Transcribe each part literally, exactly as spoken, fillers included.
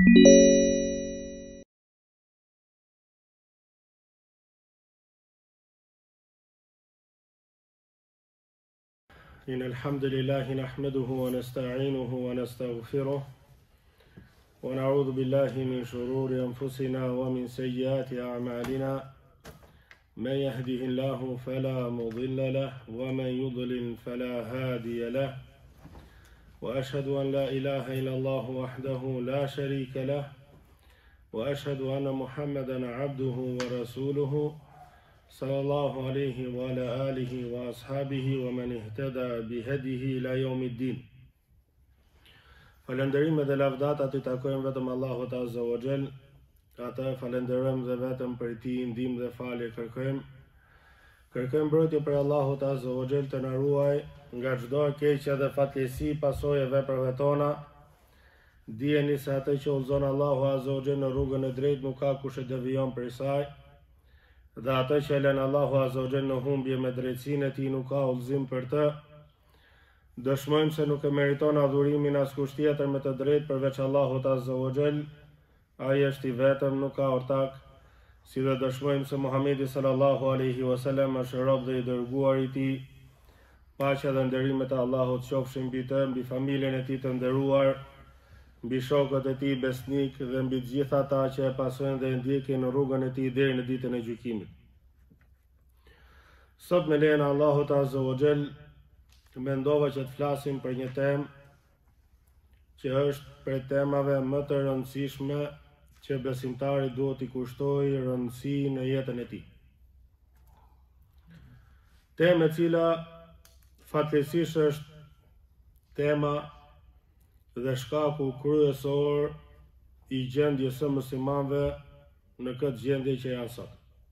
إن الحمد لله نحمده ونستعينه ونستغفره ونعوذ بالله من شرور أنفسنا ومن سيئات أعمالنا من يهده الله فلا مضل له ومن يضلل فلا هادي له وأشهد أن لا إله إلا الله وحده لا شريك له وأشهد أن محمدا عبده ورسوله صلى الله عليه وعلى آله وأصحابه ومن اهتدى بهديه إلى يوم الدين. Falënderimet dhe lavdatat i takojnë vetëm Allahut Azza wa Jall. Ata falenderojmë dhe vetëm për ti ndihmë dhe falje kërkojmë. Kërkojmë mbrojtje për Allahut Azza wa Jall të na ruaj nga çdo e keqja dhe fatkeqësi pasojë e veprave tona. Dijeni se atë që udhëzon Allahu Azza wa Jall në rrugën e drejtë nuk ka kush e devijon prej saj. Dhe atë që lën Allahu Azza wa Jall në humbje me drejtsinë e tij nuk ka udhëzim për të. Dëshmojmë se nuk e meriton adhurimin askush tjetër me të drejtë përveç Allahut Azza wa Jall. Ai është i vetëm, nuk ka ortak. Si dhe dëshmojmë se Muhamedi sallallahu alaihi wasallam është rob dhe i dërguar i tij. Paqja dhe nderimi të Allahut qofshin mbi të, mbi familjen e tij të nderuar, mbi shokët e tij besnik dhe mbi të gjithë ata që e pasojnë dhe e ndjekin në rrugën e tij deri në ditën e gjykimit. Sot me lejen e Allahut Azza wa Jall mendova që të flasim për një temë që është prej temave më të rëndësishme që besimtari duhet i kushtojë rëndësi në jetën e tij. Temë e cila fatkeqësisht është tema dhe shkaku kryesor i gjendjes së muslimanëve në këtë gjendje që janë sot.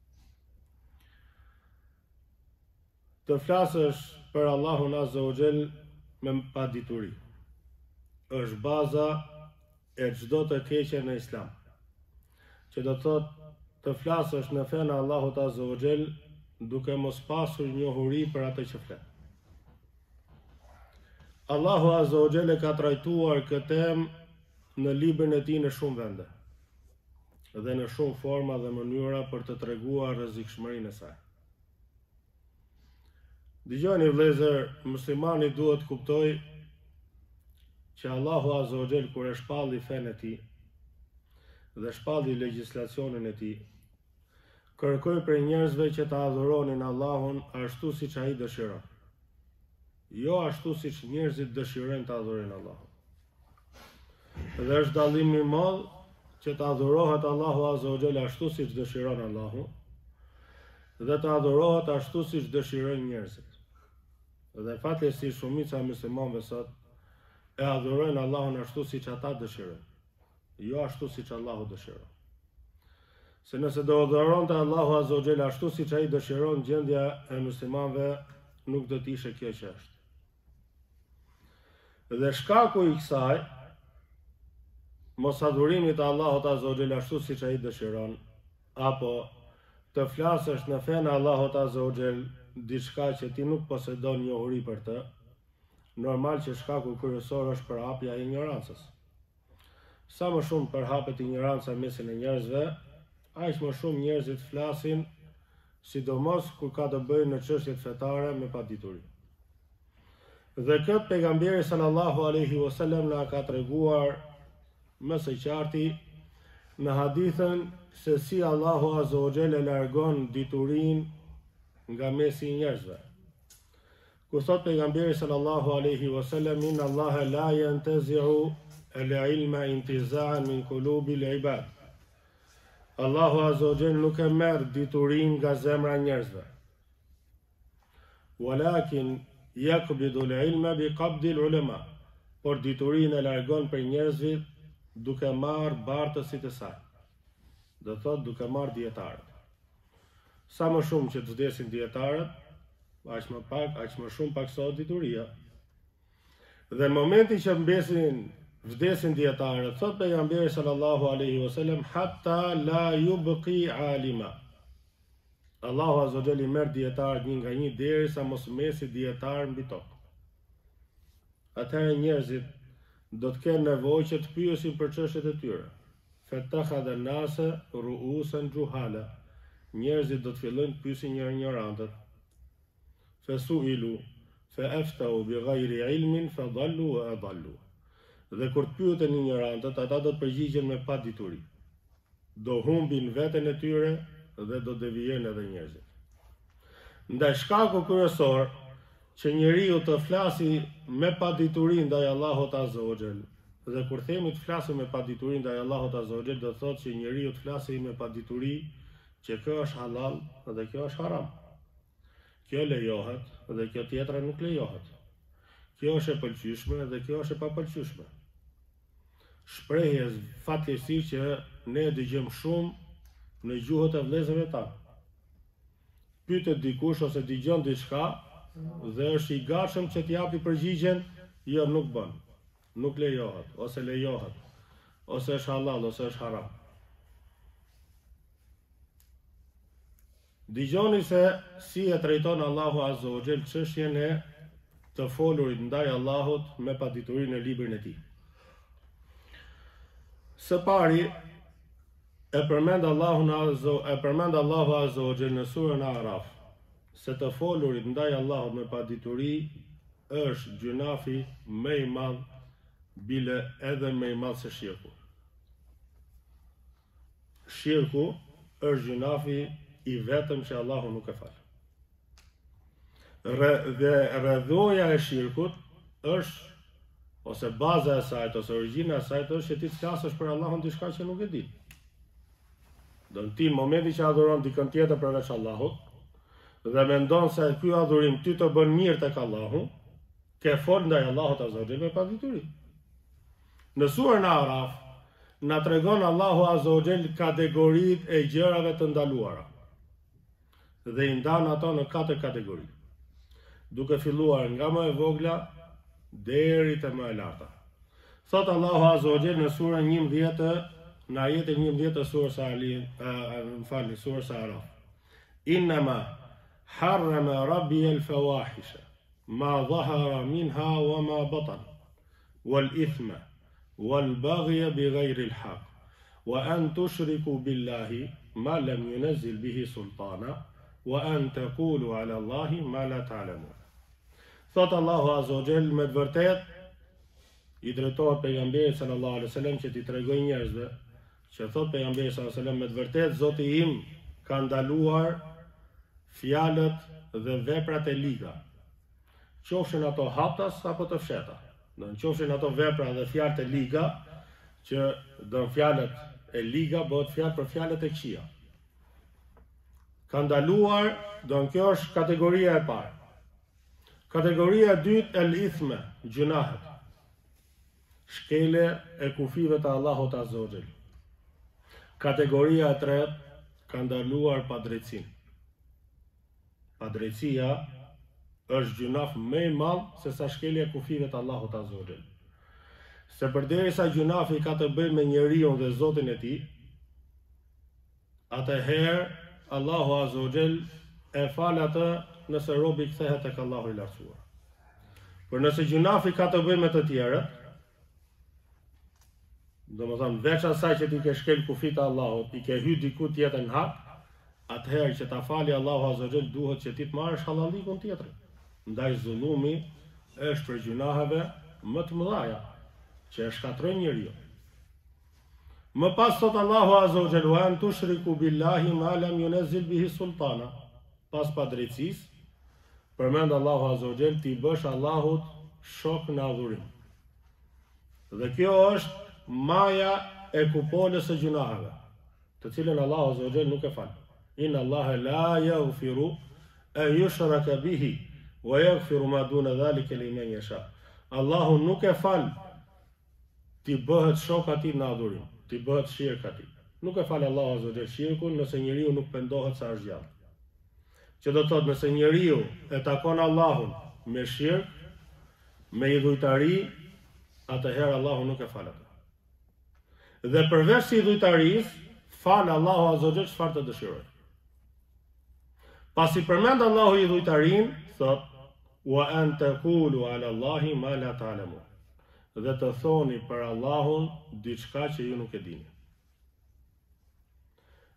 Të flasësh për Allahun Azza wa Jall me padituri është baza e çdo të keqe në Islam. Që do të thotë të flasësh në fen e Allahut Azza wa Jall duke mos pasur njohuri për atë që flet. Allahu Azza wa Jall e ka trajtuar këtë temë në librin e tij në shumë vende dhe në shumë forma dhe mënyra për të treguar rrezikshmërinë e saj. Dëgjoni vëllezër, muslimani duhet të kuptojë që Allahu Azza wa Jall kur e shpalli fenë e tij dhe shpalli legjislacionin e tij, kërkoi për njerëzve që ta adhuronin Allahun ashtu siç ai dëshiron. Jo ashtu siç njerëzit dëshirojnë të adhurojnë Allahun. Dhe është dallimi i madh që të adhurohet Allahu Azza wa Jall ashtu siç dëshiron Allahu dhe të adhurohet ashtu siç dëshirojnë njerëzit. Dhe fatkeqësisht shumica e muslimanëve sot e adhurojnë Allahun ashtu siç ata dëshirojnë, jo ashtu siç Allahu dëshiron. Se nëse do adhuronte Allahu Azza wa Jall ashtu siç ai dëshiron, gjendja e muslimanëve nuk do të ishte kjo që është. Dhe shkaku i kësaj mos adhurimit të Allahut Azza wa Jall ashtu siç ai dëshiron, apo të flasësh në fenë e Allahut Azza wa Jall diçka që ti nuk posedon njohuri për të, normal që shkaku kryesor është përhapja e ignorancës. Sa më shumë përhapet ignoranca mesin e njerëzve, aq më shumë njerëzit flasin, sidomos kur ka të bëjë në çështjet fetare me padituri. Dhe këtë pejgamberi sallallahu alaihi wasallam na ka treguar më së qarti në hadithën se si Allahu Azza wa Jall e largon diturinë nga mesi i njerëzve. Ku thot pejgamberi sallallahu alaihi wasallam, inna Allaha la yantazi'u al-ilma intiza'an min qulubi al-ibad. Allahu Azza wa Jall nuk e merr diturinë nga zemra e njerëzve. Walakin yaqbidu al-ilma bi qabdi al-ulama. Por diturinë e largon për njerëzit duke marr bartësit e saj. Do thot duke marr dietarët. Sa më shumë që të vdesin dietarët, aq më pak, aq më shumë paksohet dituria. Dhe në momentin që mbesin, vdesin dietarët, thot pejgamberi sallallahu alaihi wasallam, hatta la yubqi alima. Allahu Azza wa Jall i merr dietarët një nga një derisa mos mesi dietar mbi tokë. Atëherë njerëzit do të kenë nevojë që të pyesin për çështjet e tyre. fetakhadha an-nasa ru'usan juhala. Njerëzit do të fillojnë të pyesin një ignorantët. Fesuilu fa'aftau bighayri ilmin fadallu wa adallu. Dhe kur të pyeten ignorantët, ata do të përgjigjen me pa dituri. Do humbin veten e tyre dhe do devijojnë edhe njerëzit. Ndaj shkaku kryesor që njeriu të flasi me padituri ndaj Allahut Azza wa Jall. Dhe kur themi të flasim me padituri ndaj Allahut Azza wa Jall, do thotë që njeriu të flasi me padituri që kjo është halal dhe kjo është haram. Kjo lejohet dhe kjo tjetra nuk lejohet. Kjo është e pëlqyeshme dhe kjo është e papëlqyeshme. Shprehje fatkeqësisht që ne dëgjojmë shumë në gjuhët e vëllezërve tanë. Pyetet dikush ose dëgjon diçka dhe është i gatshëm që t'japi përgjigjen, jo nuk bën, nuk lejohet, ose lejohet, ose është halal, ose është haram. Dëgjoni se si e trajton Allahu Azza wa Jall çështjen e të folurit ndaj Allahut me paditurinë e librin e tij. Së pari e përmend Allahu Azza e përmend Allahu Azza wa Jall në surën Araf se të folurit ndaj Allahut me padituri është gjunafi më i madh, bile edhe më i madh se shirku. Shirku është gjunafi i vetëm që Allahu nuk e fal. Dhe rrëdhoja e shirkut është, ose baza e saj, ose origjina e saj është që ti të flasësh për Allahun diçka që nuk e di. Do në ti në momenti që adhuron dikën tjetër përveç Allahut, dhe mendon se ky adhurim ty të bën mirë tek Allahu, ke fol ndaj Allahut Azza wa Jall me padituri. Në surën Araf na tregon Allahu Azza wa Jall kategoritë e gjërave të ndaluara. Dhe i ndan ato në katër kategori, duke filluar nga më e vogla deri te më e larta. Thot Allahu Azza wa Jall në surën njëmbëdhjetë, në ajetin njëmbëdhjetë të surës Ali, më falni, surës Araf. Innama harrama rabbi al-fawahisha ma dhahara minha wa ma batan wal ithma wal baghya bighayri al-haq wa an tushriku billahi ma lam yunzil bihi sultana wa an taqulu ala Allahi ma la ta'lamun. Thot Allahu Azza wa Jall me të vërtet i drejtohet pejgamberit sallallahu alaihi wasallam që t'i tregoj njerëzve që thot pejgamberi sallallahu alaihi wasallam me të vërtet Zoti im ka ndaluar fjalët dhe veprat e liga. Qofshin ato haptas apo të fsheta. Do në qofshin ato vepra dhe fjalët e liga, që do në fjalët e liga bëhet fjalë për fjalët e këqija. Ka ndaluar, do në kjo është kategoria e parë. Kategoria e dytë el ithme, gjunahet. Shkele e kufive të Allahut Azza wa Jall. Kategoria e tretë ka ndaluar padrejtësinë. Padrejtësia është gjunaf më i madh se sa shkelja e kufive të Allahut Azza wa Jall. Se përderisa gjunafi ka të bëjë me njeriu dhe Zotin e tij, atëherë Allahu Azza wa Jall e fal atë nëse robi kthehet tek Allahu i lartësuar. Por nëse gjunafi ka të bëjë me të tjerët, domethënë veç asaj që ti ke shkel kufit të Allahut, i ke hyrë diku tjetër në hak, atëherë që ta fali Allahu Azza wa Jall duhet që ti të marrësh hallallikun tjetër. Ndaj zullumi është për gjunaheve më të mëdha që e shkatrojnë njeriu. Më pas thot Allahu Azza wa Jall wa an tushriku billahi ma lam yunzil bihi sultana. Pas padrejtësisë, përmend Allahu Azza wa Jall ti bësh Allahut shok në adhurim. Dhe kjo është maja e kupolës së gjunaheve, të cilën Allahu Azza wa Jall nuk e fal. Inna Allaha la yaghfiru an yushraka bihi wa yaghfiru ma duna dhalika liman yasha. Allahu nuk e fal ti bëhet shok atij në adhurim, ti bëhet shirk atij. Nuk e fal Allahu Azza wa Jall shirkun nëse njeriu nuk pendohet sa është gjallë. Që do të thotë nëse njeriu e takon Allahun me shirk, me idhujtari, atëherë Allahu nuk e fal atë. Dhe përveç si idhujtarisë, fal Allahu Azza wa Jall çfarë të dëshiroj. Pasi përmend Allahu idhujtarin, thot wa an taqulu ala Allahi ma la ta'lamun. Dhe të thoni për Allahun diçka që ju nuk e dini.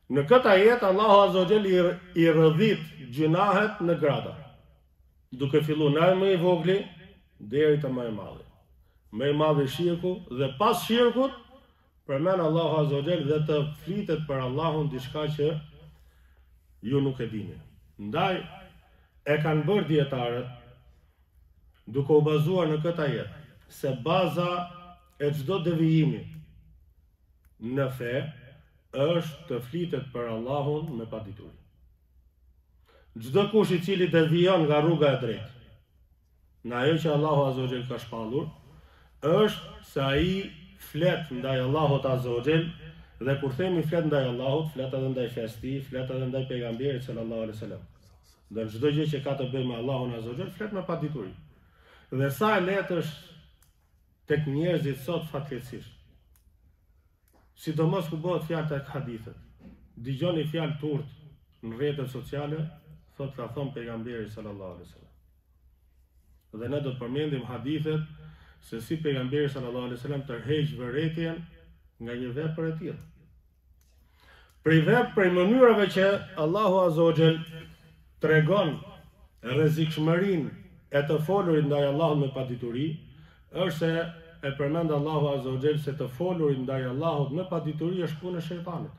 Në këtë ajet Allahu Azza wa Jall i rrëdhit gjunahet në grada, duke filluar nga më i vogli deri te më i madhi. Më i madhi shirku dhe pas shirkut përmend Allahu Azza wa Jall dhe të flitet për Allahun diçka që ju nuk e dini. Ndaj e kanë bërë dietarët duke u bazuar në këtë ajet se baza e çdo devijimi në fe është të flitet për Allahun me padituri. Çdo kush i cili devijon nga rruga e drejtë në ajo që Allahu Azza wa Jall ka shpallur, është se ai flet ndaj Allahut Azza wa Jall, dhe kur themi flet ndaj Allahut, flet edhe ndaj festi, flet edhe ndaj pejgamberit sallallahu alaihi wasallam. Dhe çdo gjë që ka të bëjë me Allahun Azza wa Jall flet me padituri. Dhe sa e lehtë është tek njerëzit sot fatkeqësisht. Sidomos ku bëhet fjalë tek hadithet. Dëgjoni fjalë turt në rrjetet sociale, thot ka thon pejgamberi sallallahu alaihi wasallam. Dhe ne do të përmendim hadithet se si pejgamberi sallallahu alaihi wasallam tërheq vërtetën nga një vepër e tillë. Prej vepër, prej mënyrave që Allahu Azza wa Jall tregon rrezikshmërinë e të folurit ndaj Allahut me padituri, është se e përmend Allahu Azza wa Jall se të folurit ndaj Allahut me padituri është punë e shejtanit.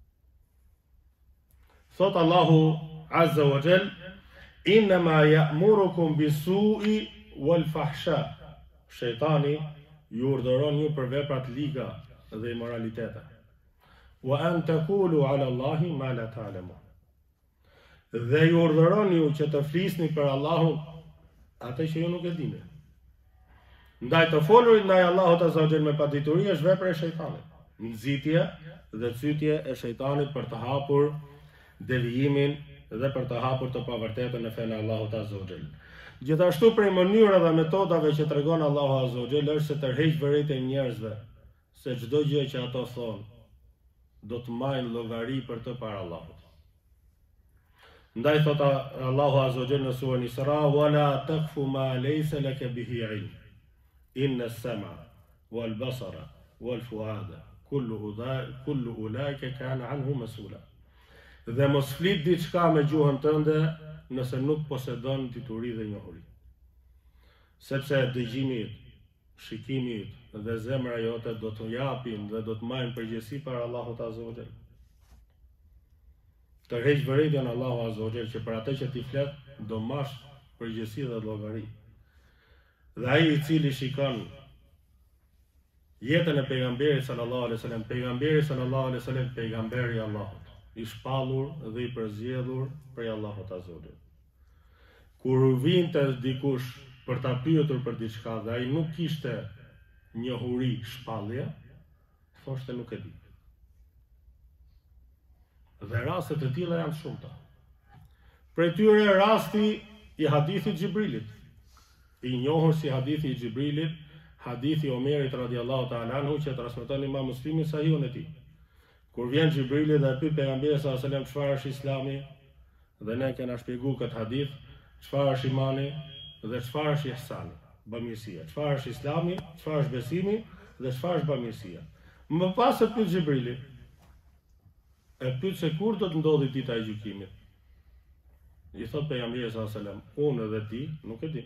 Thot Allahu Azza wa Jall: "Innama ya'murukum bis-su'i wal-fahsha." Shejtani ju urdhëron ju për vepra të liga dhe imoralitete. "Wa an taqulu 'ala Allahi ma la ta'lamun." Dhe ju urdhëron ju që të flisni për Allahun atë që ju nuk e dini. Ndaj të folurit ndaj Allahut Azza wa Jall me padituri është vepër e shejtanit. Nxitje dhe cytje e shejtanit për të hapur devijimin dhe për të hapur të pavërtetën në fenë e Allahut Azza wa Jall. Gjithashtu prej mënyrave dhe metodave që tregon Allahu Azza wa Jall është se tërheq vërejtën njerëzve se çdo gjë që ato thonë do të marrin llogari për të para Allahut. Ndaj thot Allahu Azza wa Jall në surën Isra: "Wala taqfu ma laysa laka bihi 'ilm. Inna as-sam'a wal basara wal fuada kullu kullu ulaika kana 'anhu mas'ula." Dhe mos flit diçka me gjuhën tënde nëse nuk posedon dituri dhe njohuri. Sepse dëgjimi, shikimi dhe zemra jote do të japin dhe do të marrin përgjegjësi para Allahut Azza wa Jall. Tërheq vërejtjen Allahu Azza wa Jall që për atë që ti flet do marrësh përgjegjësi dhe llogari. Dhe ai i cili shikon jetën e pejgamberit sallallahu alaihi wasallam, pejgamberi sallallahu alaihi wasallam, pejgamberi i Allahut, i shpallur dhe i përzgjedhur prej Allahut Azza wa Jall. Kur u vinte dikush për ta pyetur për diçka dhe ai nuk kishte njohuri, shpallje, thoshte nuk e di. Dhe rastet e tilla janë shumëta. Prej tyre rasti i hadithit Xhibrilit, i njohur si hadithi i Xhibrilit, hadithi Omerit radiallahu ta'ala anhu që transmeton Imam Muslimi sahihun e tij. Kur vjen Xhibrili dhe pyet pejgamberin sallallahu alajhi wasallam çfarë është Islami, dhe ne kena shpjeguar këtë hadith, çfarë është imani dhe çfarë është ihsani, bamirësia. Çfarë është Islami, çfarë është besimi dhe çfarë është bamirësia. Më pas e pyet Xhibrili, e pyet se kur do të ndodhi dita e gjykimit. I thot pejgamberi sallallahu alajhi wasallam, unë edhe ti nuk e di.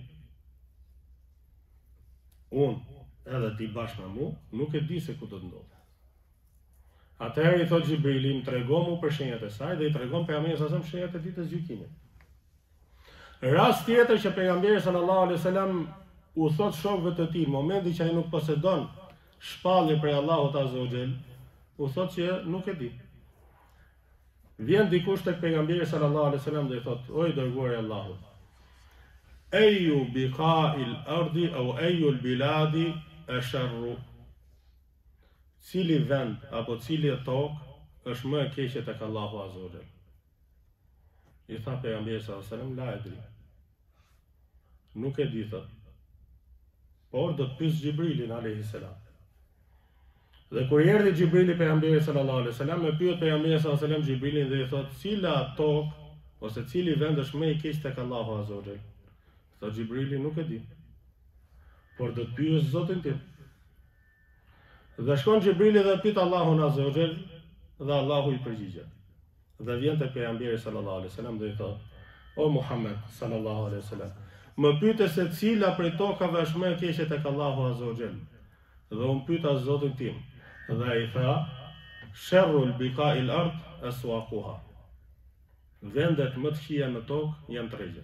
Unë edhe ti bashkë me mu nuk e di se ku do të ndodhi. Atëherë i thot Xhibrili, më tregon mu për shenjat e saj dhe i tregon pejgamberit sallallahu alajhi wasallam shenjat e ditës gjykimit. Rast tjetër që pejgamberi sallallahu alajhi wasallam u thot shokëve të tij, në momentin që ai nuk posedon shpallje prej Allahut Azza wa Jall, u thot që nuk e di. Vjen dikush tek pejgamberi sallallahu alajhi wasallam dhe i thot: "O i dërguari i Allahut, eju biqa'il ardi au eju biladi asharru." Cili vend apo cili tokë është më e keqe tek Allahu Azza wa Jall? I tha pejgamberi sallallahu alajhi wasallam: "La edri." Nuk e di thot. Por do të pyes Xhibrilin alayhi salam. Dhe kur erdhi Xhibrili pejgamberit sallallahu alajhi wasallam, e pyet pejgamberi sallallahu alajhi wasallam Xhibrilin dhe i thot: "Cila tokë ose cili vend është më i keq tek Allahu Azza wa Jall?" Thot Xhibrili: "Nuk e di. Por do të pyes Zotin tim." Dhe shkon Xhibrili dhe pyet Allahun Azza wa Jall dhe Allahu i përgjigjet. dhe vjen te pejgamberi sallallahu alaihi wasallam dhe i thotë: "O Muhammed sallallahu alaihi wasallam, më pyete se cila prej tokave është më e keqe tek Allahu azza wa jall." Dhe unë pyeta Zotin tim, dhe ai tha: "Sharrul biqa'il ard aswaquha." Vendet më të këqija në tokë janë tregjet.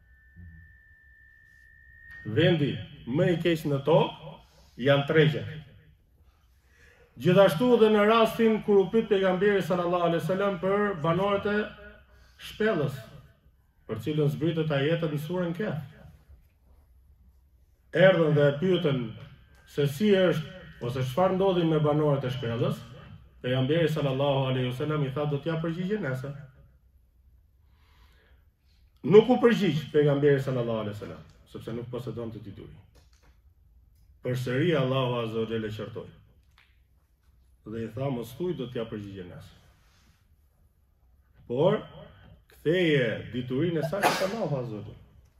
Vendi më i keq në tokë janë tregjet. Gjithashtu dhe në rastin kur u pyet pejgamberi sallallahu alaihi wasallam për banorët e shpellës, për cilën zbritet ajetet në surën Kehf. Erdhën dhe e pyetën se si është ose çfarë ndodhi me banorët e shpellës. Pejgamberi sallallahu alaihi wasallam i tha: "Do t'ja përgjigje nesër." Nuk u përgjigj pejgamberi sallallahu alaihi wasallam, sepse nuk posedon të dituri. Përsëri Allahu azza wa jalla qortoi. Dhe i tha: "Mos thuj, do t'ja përgjigje nesër. Por ktheje diturinë e saj tek Allahu azza wa jalla."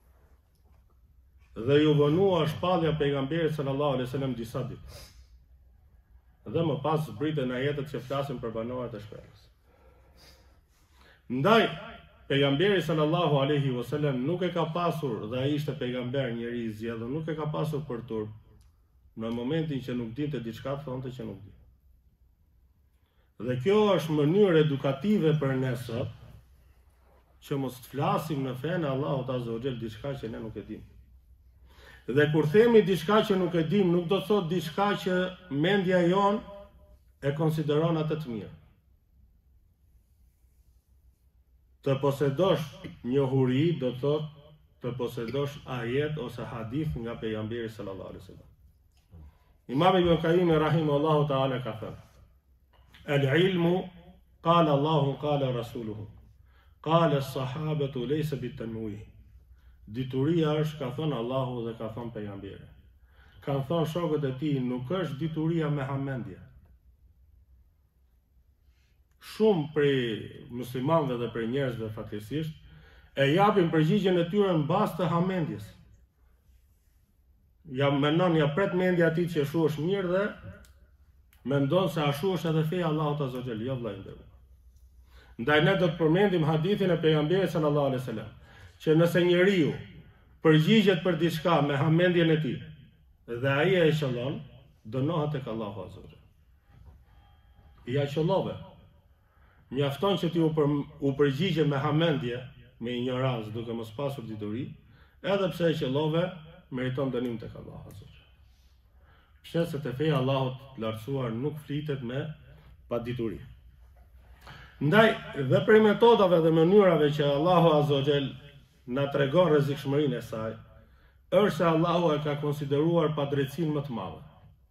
Dhe ju vonua shpallja pejgamberit sallallahu alaihi wasallam disa ditë. Dhe më pas zbritën ajetet që flasin për banorët e shpellës. Ndaj, pejgamberi sallallahu alaihi wasallam nuk e ka pasur, dhe ai ishte pejgamber, njeri i zgjedhur, nuk e ka pasur për turp. Në momentin që nuk dinte diçka, thonte që nuk di. Dhe kjo është mënyrë edukative për ne sot, që mos të flasim në fenë Allahut azza wa jall diçka që ne nuk e dim. Dhe kur themi diçka që nuk e dim, nuk do të thotë diçka që mendja jon e konsideron atë të mirë. Të posedosh njohuri do të thotë të posedosh ajet ose hadith nga pejgamberi sallallahu alaihi wasallam. Imam Ibn Qayyim rahimahullahu ta'ala ka thënë: "Al-ilmu qala Allahu qala rasuluhu. Qala as-sahabatu laysa bit-tanwih." Dituria është, ka thënë Allahu dhe ka thënë pejgamberi. Kanë thënë shokët e tij, nuk është dituria me hamendje. Shumë prej muslimanëve dhe prej njerëzve fatkeqësisht e japin përgjigjen e tyre në bazë të hamendjes. Ja mendon, ja pret mendja atij që shu është mirë dhe mendon se ashu është edhe feja Allahut azza wa jall, jo vëllai nderuar. Ndaj ne do të përmendim hadithin e pejgamberit sallallahu alaihi wasallam, që nëse njeriu përgjigjet për diçka me hamendjen e tij dhe ai e qëllon, dënohet tek Allahu azza wa jall. Ja qëllove. Mjafton që ti u, për, u përgjigje me hamendje, me ignorancë, duke mos pasur dituri, edhe pse e qëllove, meriton dënim tek Allahu azza wa jall. Pse se te feja Allahut lartësuar nuk flitet me pa dituri. Ndaj, dhe prej metodave dhe mënyrave që Allahu azza wa jall na tregon rrezikshmërinë e saj, është se Allahu e ka konsideruar padrejtësinë më të madhe.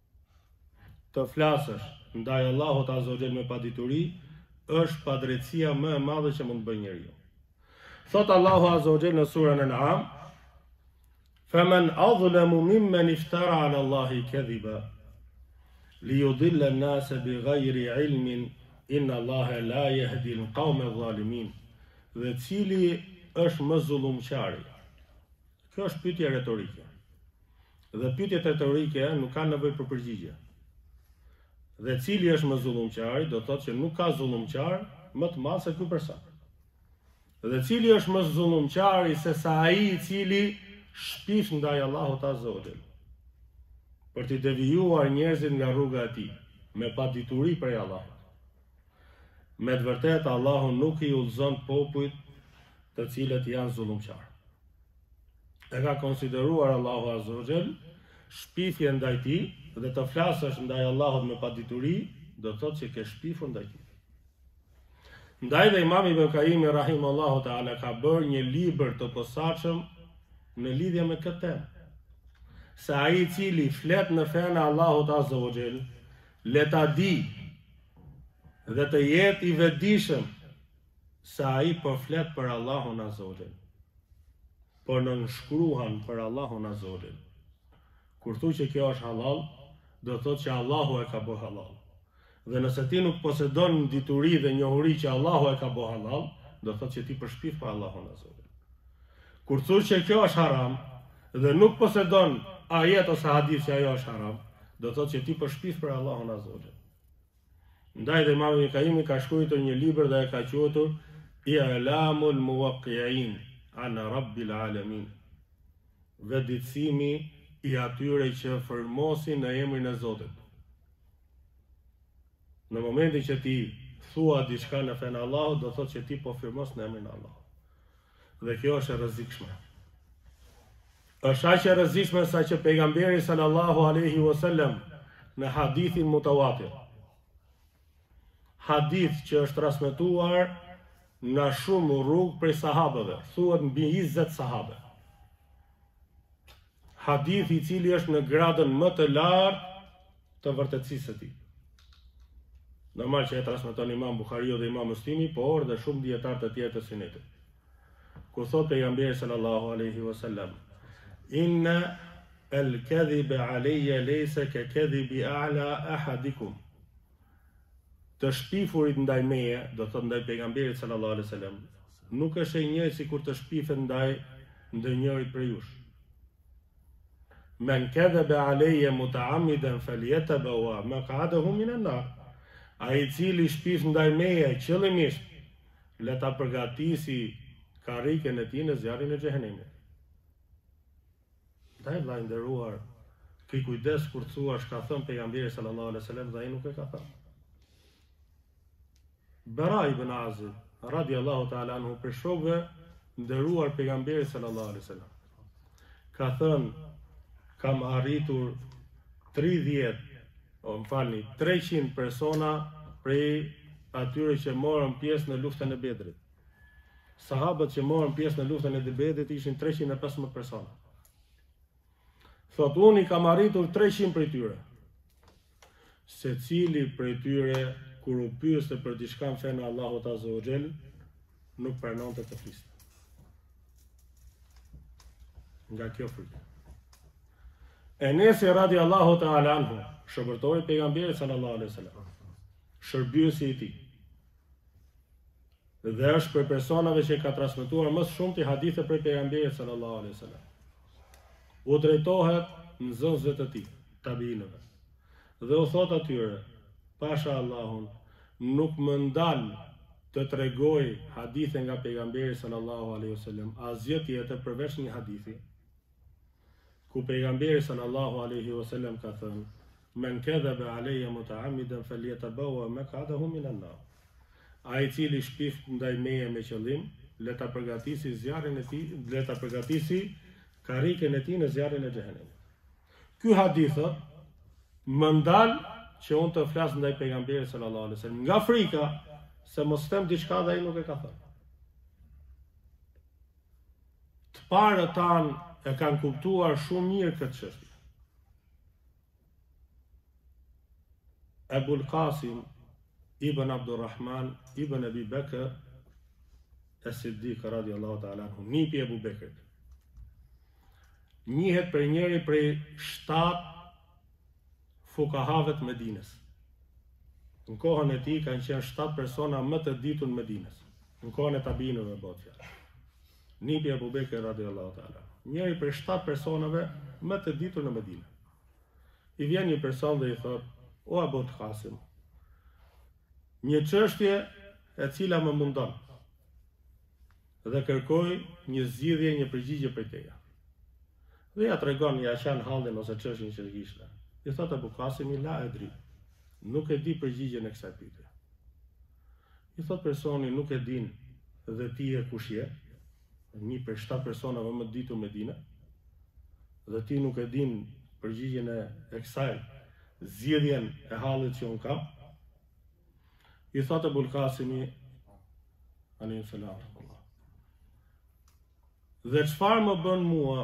Të flasësh ndaj Allahut azza wa jall me padituri është padrejtësia më e madhe që mund të bëjë njeriu. Thot Allahu azza wa jall në surën An'am: "Faman adhlamu mimman iftara 'ala Allahi kadhiba liyudilla an-nasa bighayri 'ilmin inna Allaha la yahdi al-qawma adh-dhalimin." Dhe cili është më zullumqari? Kjo është pyetje retorike. Dhe pyetjet retorike nuk kanë nevojë për përgjigje. Dhe cili është më zullumqari, do thotë që nuk ka zullumqar më të madh se ky person. Dhe cili është më zullumqari se sa ai i cili shpif ndaj Allahut azza wa jall, për t'i devijuar njerëzit nga rruga e tij, me padituri prej Allahut. Me të vërtetë Allahu nuk i udhëzon popujt të cilët janë zullumqar. E ka konsideruar Allahu azza wa jall shpifje ndaj tij, dhe të flasësh ndaj Allahut me padituri, do thotë që ke shpifur ndaj tij. Ndaj dhe Imam Ibn Qayyim rahimahullahu ta'ala ka bërë një libër të posaçëm në lidhje me këtë temë. Se ai i cili flet në fenë e Allahut azza wa jall, le ta di dhe të jetë i vetëdijshëm se ai po flet për Allahun azza wa jall. Po nënshkruhan për Allahun azza wa jall. Kur thu që kjo është halal, do thotë që Allahu e ka bërë halal. Dhe nëse ti nuk posedon dituri dhe njohuri që Allahu e ka bërë halal, do thotë që ti përshpif për Allahun azza wa jall. Kur thu që kjo është haram dhe nuk posedon ajet ose hadith që ajo është haram, do thotë që ti përshpif për Allahun azza wa jall. Ndaj dhe Imam Ibn Qayyim ka shkruar një libër dhe e ka quajtur I'lamul Muwaqqi'in an Rabbil Alamin. Vëditësimi i atyre që firmosin në emrin e Zotit. Në momentin që ti thua diçka në fen Allahut, do thotë që ti po firmos në emrin e Allahut. Dhe kjo është e rrezikshme. Është aq e rrezikshme sa që pejgamberi sallallahu alaihi wasallam në hadithin mutawatir, hadith që është transmetuar nga shumë rrugë prej sahabëve, thuhet mbi njëzet sahabe. Hadith i cili është në gradën më të lartë të vërtetësisë së tij. Normal që e transmeton Imam Buhariu dhe Imam Muslimi, por dhe shumë dietar të tjerë të sunetit. Ku thot pejgamberi sallallahu alaihi wasallam: "Inna al-kadhiba alayya laysa ka-kadhibi a'la ahadikum." Të shpifurit ndaj meje, do thot ndaj pejgamberit sallallahu alaihi wasallam, nuk është e njëjtë sikur të shpifet ndaj ndonjërit prej jush. Men kadhaba alayya muta'ammidan falyatabawa maq'adahu min an-nar. Ai i cili shpif ndaj meje qëllimisht, le ta përgatisi karriken e tij në zjarrin e xhehenemit. Ndaj vllai nderuar, ki kujdes kur thuash ka thënë pejgamberi sallallahu alaihi wasallam dhe ai nuk e ka thënë. Bara ibn Azib radiallahu ta'ala anhu për shokëve nderuar pejgamberit sallallahu alaihi wasallam ka thënë: kam arritur tridhjetë, o më falni, treqind persona prej atyre që morën pjesë në luftën e Bedrit. Sahabët që morën pjesë në luftën e Bedrit ishin treqind e pesëmbëdhjetë persona. Thot, unë i kam arritur treqind prej tyre. Secili prej tyre kur u pyeste për diçka në fenë Allahut Azza wa Jall, nuk pranonte të fliste. Nga kjo frikë. Enesi radiallahu ta'ala anhu, shërbëtori pejgamberit sallallahu alaihi wasallam, shërbyesi i tij. Dhe është për personave që ka transmetuar më shumë të hadithe për pejgamberit sallallahu alaihi wasallam. U drejtohet në nxënësve të tij, tabiinëve. Dhe u thot atyre: pasha Allahun, nuk më ndal të tregoj hadithe nga pejgamberi sallallahu alaihi wasallam, asgjë tjetër përveç një hadithi, ku pejgamberi sallallahu alaihi wasallam ka thënë: men kadhaba alayya muta'ammidan falyatabawa maq'adahu min an-nar. Ai i cili shpif ndaj meje me qëllim, le ta përgatisi zjarrin e tij, le ta përgatisi karriken e tij në zjarrin e xhehenemit. Ky hadith më ndal që unë të flas ndaj pejgamberit sallallahu alaihi wasallam nga frika se mos them diçka dhe ai nuk e ka thënë. Të parët tanë e kanë kuptuar shumë mirë këtë çështje. Ebul Qasim ibn Abdurrahman ibn Abi Bakr as-Siddiq radiallahu ta'ala anhu, nipi i Abu Bekrit, njihet për njëri prej shtatë fukahave të Medinës. Në kohën e tij kanë qenë shtatë persona më të ditur në Medinës. Në kohën e tabiinëve bëhet fjalë. Nipi i Abu Bekrit radiallahu ta'ala, njëri prej shtatë personave më të ditur në Medinë. I vjen një person dhe i thot: o Abu Qasim, një çështje e cila më mundon dhe kërkoj një zgjidhje, një përgjigje prej teja. Dhe ja tregon ja qan hallin ose çështjen që kishte. I thot Abu Qasimi: la edri, nuk e di përgjigjen e kësaj pyetje. I thot personi: nuk e din dhe ti e kush je? Një për shtatë personave më ditur në Medinë, dhe ti nuk e din përgjigjen e kësaj zgjidhjen e hallit që unë kam. I thot Abu Qasimi alayhi salam: dhe çfarë më bën mua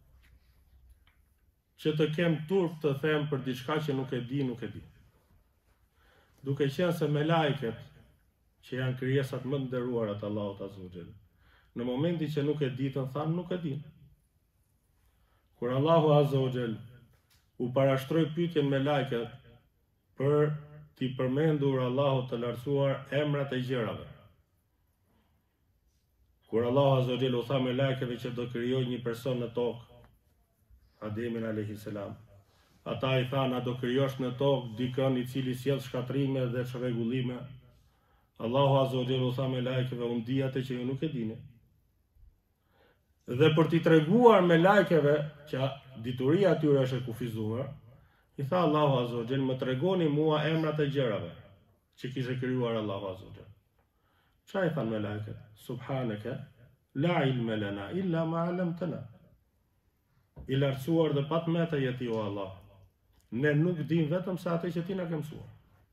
që të kem turp të them për diçka që nuk e di, nuk e di. Duke qenë se me lajket, që janë krijesat më të nderuara të Allahut Azza wa Jall, në momentin që nuk e ditën, thanë nuk e din. Kur Allahu Azza wa Jall u parashtroi pyetjen me lajket për t'i përmendur Allahut të lartësuar emrat e gjërave. Kur Allahu Azza wa Jall u tha me lajkeve që do krijojë një person në tokë, Ademin alayhi salam, Ata i thanë, a do krijosh në tokë dikën i cili sjell shkatrime dhe çrregullime? Allahu Azza wa Jalla u tha me lajkeve, unë di atë që ju nuk e dini. Dhe për t'i treguar me lajkeve që dituria atyre është e kufizuar, i tha Allahu Azza wa Jalla, më tregoni mua emrat e gjërave që kishte krijuar Allahu Azza wa Jalla. Çfarë i thanë me lajket? Subhanaka la ilma lana illa ma 'allamtana. I lartësuar dhe pat me të jeti o Allah. Ne nuk dim vetëm sa atë që ti na ke mësuar.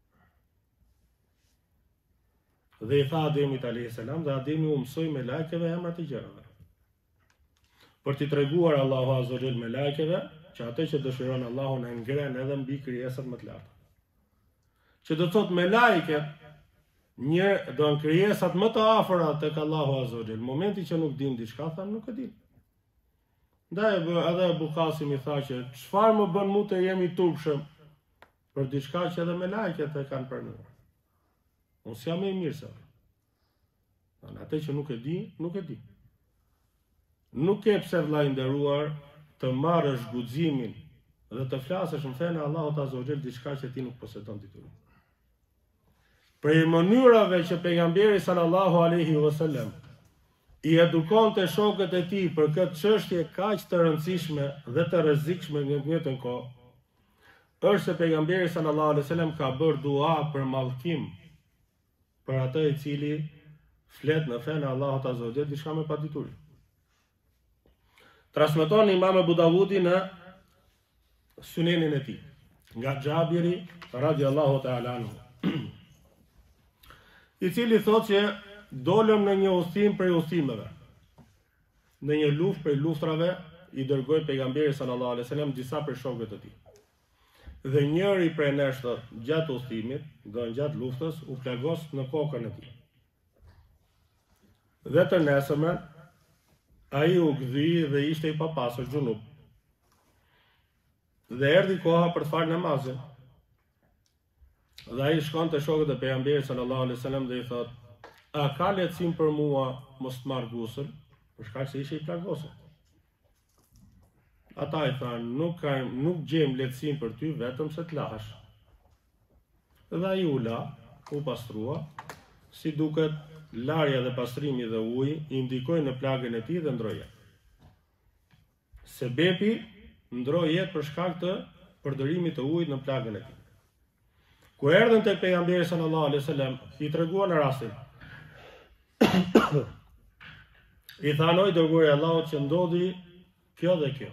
Dhe i tha Ademit alayhis salam, dhe Ademi u mësoi me lajkeve emrat e gjërave. Për t'i treguar Allahu Azza wa Jalla me lajkeve që atë që dëshiron Allahu na ngren edhe mbi krijesat më të larta. Që do të thotë me lajke një do në krijesat më të afëra tek Allahu Azza wa Jalla. Momenti që nuk dim diçka, thamë nuk e dim. Ndaj edhe Abu Qasim i tha që çfarë më bën mu të jemi turpshëm për diçka që edhe me lajket e kanë pranuar. Unë s'jam e mirë se. Atë që nuk e di, nuk e di. Nuk ke pse vllai nderuar të marrësh guximin dhe të flasësh në fenë Allahut Azza wa Jalla diçka që ti nuk posedon dituri. Për mënyrave që pejgamberi sallallahu alaihi wasallam i edukonte shokët e tij për këtë çështje kaq të rëndësishme dhe të rrezikshme në të njëjtën kohë, është se pejgamberi sallallahu alaihi wasallam ka bërë dua për mallkim për atë i cili flet në fenë Allahut Azza wa Jalla diçka me padituri. Transmeton Imam Abu Dawudi në Sunenin e tij, nga Xhabiri radiallahu ta'ala anhu, i cili thotë që dolëm në një udhtim prej udhtimeve. Në një luftë prej luftrave i dërgoi pejgamberi sallallahu alaihi wasallam disa prej shokëve të tij. Dhe njëri prej nesh gjatë udhtimit, do gjatë luftës, u plagos në kokën e tij. Dhe të nesërmen ai u gdhi dhe ishte i papastër, xhunup. Dhe erdhi koha për të farë namazin. Dhe ai shkon te shokët e pejgamberit sallallahu alaihi wasallam dhe i thotë: "A ka lehtësim për mua mos të marr gusl, për shkak se ishe i plagosur?" Ata i thanë: "Nuk ka, nuk gjejmë lehtësim për ty, vetëm se të lahesh." Dhe ai u la, u pastrua, si duket larja dhe pastrimi dhe uji i ndikojnë në plagën e tij dhe ndroi jetë. Sebepi ndroi jetë për shkak të përdorimit të ujit në plagën e tij. Ku erdhën tek pejgamberi sallallahu alaihi wasallam, i treguan rastin. I thanoi dërguari i Allahut që ndodhi kjo dhe kjo.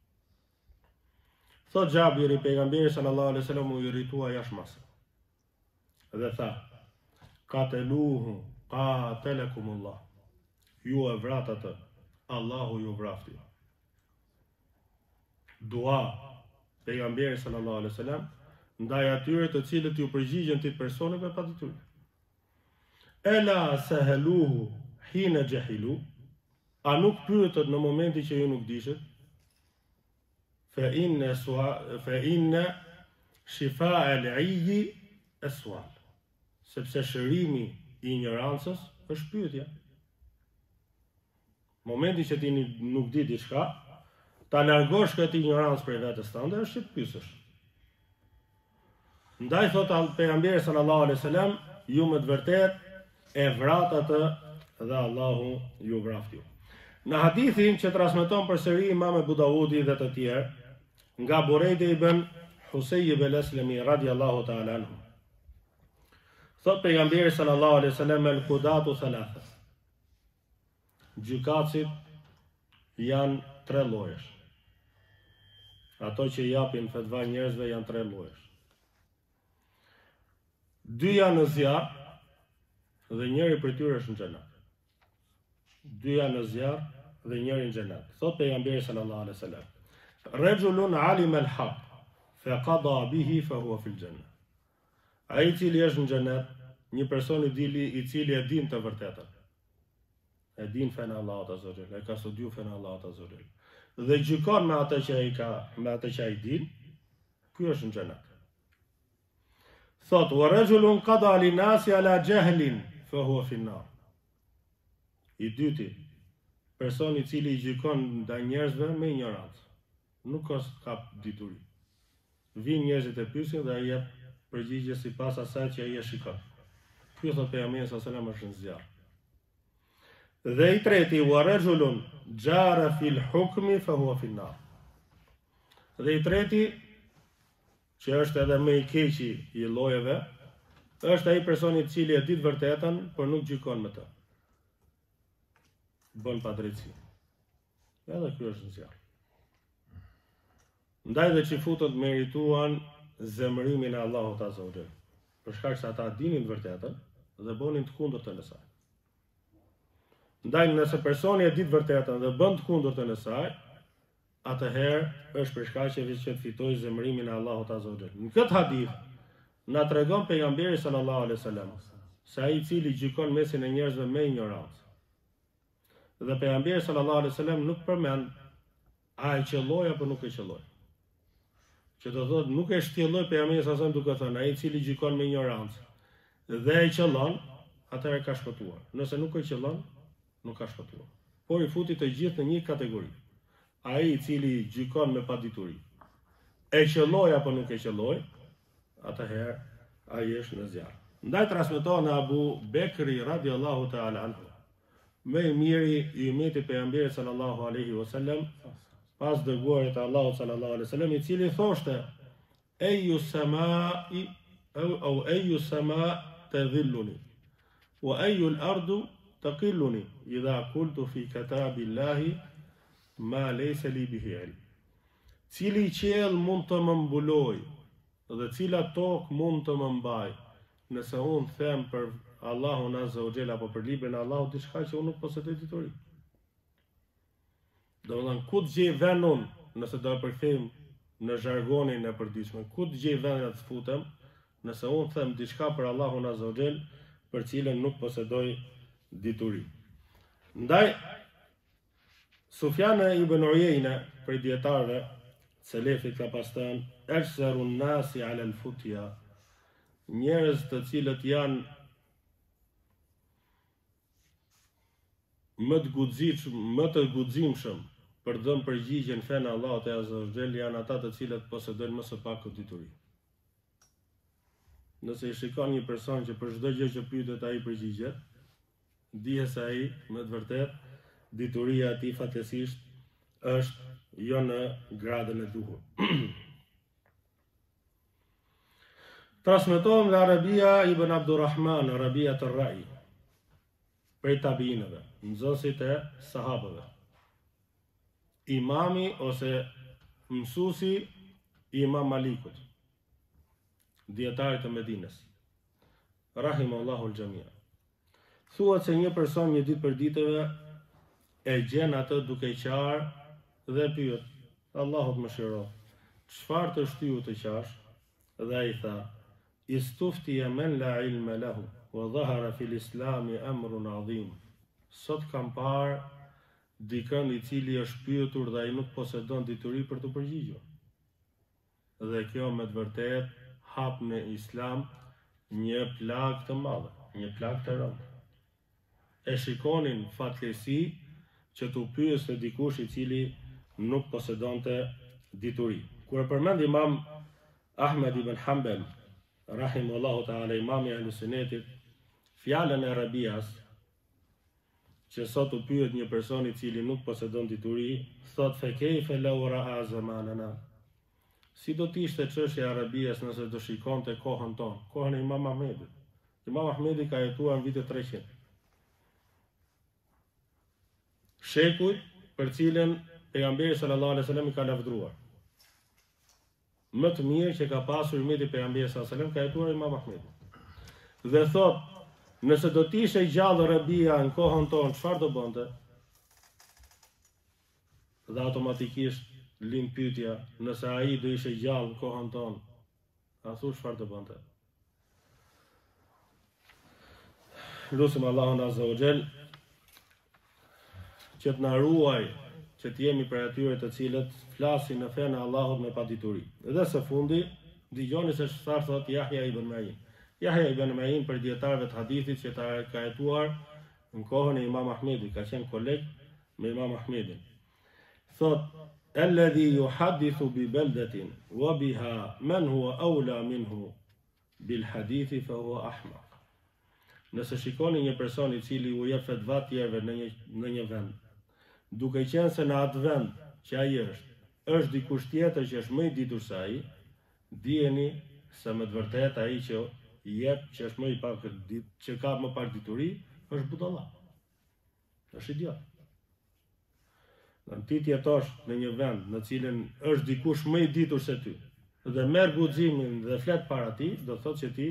Thot Xhabiri, pejgamberi sallallahu alaihi wasallam u irritua jashtë. Dhe tha: "Qateluhu, qatalakumullah." Ju e vrat atë, Allahu ju vrafti. Dua pejgamberi sallallahu alaihi wasallam ndaj atyre të cilët ju përgjigjen tit personave pa detyrë. Ela sahaluhu hina jahilu, a nuk pyetët në momentin që ju nuk dishet? Fa inna fa inna shifa al-'ayyi as-su'al. Sepse shërimi i ignorancës është pyetja. Momenti që ti nuk di diçka, ta largosh këtë ignorancë prej vetes tënde është që të pyesësh. Ndaj thot pejgamberi sallallahu alaihi wasallam, ju më të vërtet e vrat atë dhe Allahu ju vrafti ju. Në hadithin që transmeton përsëri Imam Abu Dawudi dhe të tjerë, nga Burejde ibn Husayb al-Aslami radiallahu ta'ala anhu, thot pejgamberi sallallahu alaihi wasallam, el-qudatu thalatha. Gjykatësit janë tre llojesh. Ato që japin fatva njerëzve janë tre llojesh. Dy janë në zjarr dhe njëri prej tyre është në xhenet. Dy janë në zjarr dhe njëri në xhenet. Thot pejgamberi sallallahu alaihi wasallam: "Rajulun 'alima al-haq fa qada bihi fa huwa fi al-janna." Ai i cili është në xhenet, një person i cili i cili e din të vërtetën. E din fenë Allahut azza wa jalla, e ka studiu fenë Allahut azza wa jalla. Dhe gjykon me atë që ai ka, me atë që ai din, ky është në xhenet. Thot: "Wa rajulun qada lin-nasi ala jahlin fa huwa fi an-nar." I dyti, personi i cili i gjykon ndaj njerëzve me ignorancë, nuk ka ka dituri. vinë njerëzit e pyesin dhe ai jep përgjigje sipas asaj që ai e shikon. Ky thot pejgamberi sallallahu alajhi wasallam është në zjarr. Dhe i treti, wa rajulun jara fil hukmi fa huwa fi an-nar. Dhe i treti, që është edhe më i keqi i llojeve, është ai personi i cili e di të vërtetën, por nuk gjykon me të. Bën padrejtësi. Edhe ky është në zjarr. Ndaj dhe që futët merituan zemërimin e Allahut Azza wa Jalla, për shkak se ata dinin të vërtetën dhe bënin të kundërtën e saj. Ndaj nëse personi e di të vërtetën dhe bën të kundërtën e saj, atëherë është për shkak që të fitojë zemërimin e Allahut Azza wa Jalla. Në këtë hadith na tregon pejgamberi sallallahu alaihi wasallam se ai i cili gjykon mesin e njerëzve me ignorancë. Dhe pejgamberi sallallahu alaihi wasallam nuk përmend a e qelloi apo nuk e qelloi. Që do thotë nuk e shtjelloi pejgamberi sallallahu alaihi wasallam duke thënë ai i cili gjykon me ignorancë dhe e qellon, atëherë ka shpëtuar. Nëse nuk e qellon, nuk ka shpëtuar. Por i futi të gjithë në një kategori. Ai i cili gjykon me padituri. E qelloi apo nuk e qelloi, atëherë ai është në zjarr. Ndaj transmeton nga Abu Bekri radiallahu ta'ala anhu, më i miri i umetit pejgamberit sallallahu alaihi wasallam, pas dërguarit e Allahut sallallahu alaihi wasallam, i cili thoshte: "Ayu samai au ayu sama tadhilluni wa ayu al-ardu taqilluni idha qultu fi kitabillahi ma laysa li bihi ilm." Cili qiell mund të më mbuloj dhe cila tokë mund të më mbaj, nëse unë them për Allahun Azza wa Jalla apo për librin e Allahut diçka që unë nuk posedoj ditori. Do të thënë, ku të gjej vend unë, nëse do e përkthejmë në zhargonin e përditshëm, ku të gjej vend të futem, nëse unë them diçka për Allahun Azza wa Jalla, për cilën nuk posedoj ditori. Ndaj Sufjan ibn Uyeyna, për dietarëve selefit ka pas thënë: "Aktharu an-nasi 'ala al-futya", njerëz të cilët janë më të guximshëm, më të guximshëm për të dhënë përgjigje në fen e Allahut Azza wa Jalla janë ata të cilët posedojnë më së paku dituri. Nëse i shikon një person që për çdo gjë që pyetet ai përgjigjet, dihet se ai me të vërtetë dituria e tij fatesisht është jo në gradën e duhur. Transmetohet nga Rabia ibn Abdurrahman, Rabia të Rai, prej tabiinëve, nxënësit e sahabëve. Imami ose mësuesi i Imam Malikut, dietarit të Medinës, rahimahullahu al-jamia. Thuhet se një person një ditë për ditëve e gjen atë duke qarë dhe pyet: "Allahut mëshiro, çfarë të shtyu të qash?" Dhe ai tha: "Istufti men la ilma lahu wa dhahara fil islami amrun adhim." Sot kam parë dikën i cili është pyetur dhe ai nuk posedon dituri për të përgjigjur. Dhe kjo me të vërtetë hap në islam një plagë të madhe, një plagë të rëndë. E shikonin fatkeqësi që t'u pyeste dikush i cili nuk posedonte dituri. Kur e përmend Imam Ahmed ibn Hanbal, rahimahullahu ta'ala, imami i Ahlusunnetit, fjalën e Rabias, që sot u pyet një person i cili nuk posedon dituri, thot: "Fe kejfe lau ra'a zamanana." Si do t'ishte çështja e Rabias nëse do shikonte kohën tonë, kohën e Imam Ahmedit. Imam Ahmedi ka jetuar në vitet treqind. Shekuj për cilën pejgamberi sallallahu alaihi wasallam i ka lavdruar. Më të mirë që ka pasur umeti pejgamberi sallallahu alaihi wasallam ka jetuar Imam Ahmedi. Dhe thot, nëse do t'ishte gjallë Rabia në kohën tonë, çfarë do bënte? Dhe automatikisht lind pyetja, nëse ai do ishte gjallë në kohën tonë, a thu çfarë do bënte? Lutim Allahun Azza wa Jall që të na ruaj, që të jemi për atyre të cilët flasin në fenë e Allahut me padituri. Dhe së fundi, dëgjoni se çfarë thot Yahya ibn Ma'in. Yahya ibn Ma'in për dietarëve të hadithit që ta ka jetuar në kohën e Imam Ahmedit, ka qenë koleg me Imam Ahmedin. Thot: alladhi yuhaddithu bi baldatin wa biha man huwa awla minhu bil hadithi fa huwa ahmaq. Nëse shikoni një person i cili u jep fatva tjerëve në një në një vend, duke qenë se në atë vend që ai është, është dikush tjetër që është më i ditur se ai, dijeni se me të vërtetë ai që i jep, që është më i pak që ka më pak dituri, është budalla. Është idiot. Në ti jetosh në një vend në cilën është dikush më i ditur se ty, dhe merr guximin dhe flet para ti, do thotë që ti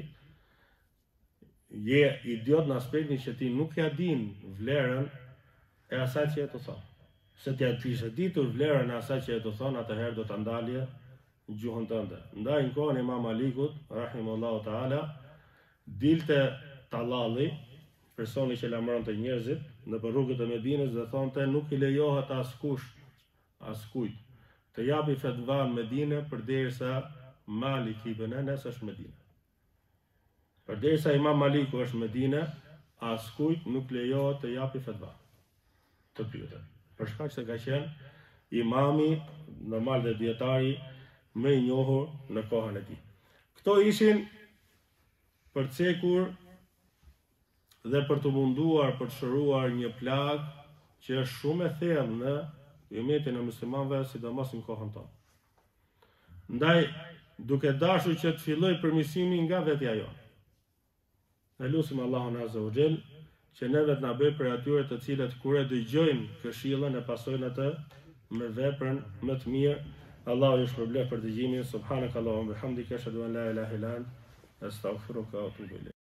je idiot në aspektin që ti nuk ja din vlerën e asaj që e të thonë. Se t'ja kishe ditur vlerën e asaj që e të thonë, atëherë do të ndalje gjuhën tënde. Ndaj në kohën e Imam Malikut, rahimahullahu taala, dilte tallalli, personi që lamëronte njerëzit në rrugët e Medinës dhe thonte nuk i lejohet askush, askujt, të japi fetva në Medinë përderisa Malik ibn Anas është në Medinë. Përderisa Imam Maliku është në Medinë, askujt nuk lejohet të japi fetva, të pyetet. Për shkak se ka qenë imami, normal dhe dietari më i njohur në kohën e tij. Këto ishin për cekur dhe për të munduar për të shëruar një plag që është shumë e thellë në umetin e muslimanëve, sidomos në kohën tonë. Ndaj, duke dashur që të filloj përmirësimi nga vetja jonë. Ne lutim Allahun Azza wa Jall që neve të na bëjë për atyre të cilët kur e dëgjojnë këshillën e pasojnë atë me veprën më të mirë. Allahu ju shpërblet për dëgjimin. Subhanakallahumma wa bihamdika ashhadu an la ilaha illa anta astaghfiruka wa atubu ilayk.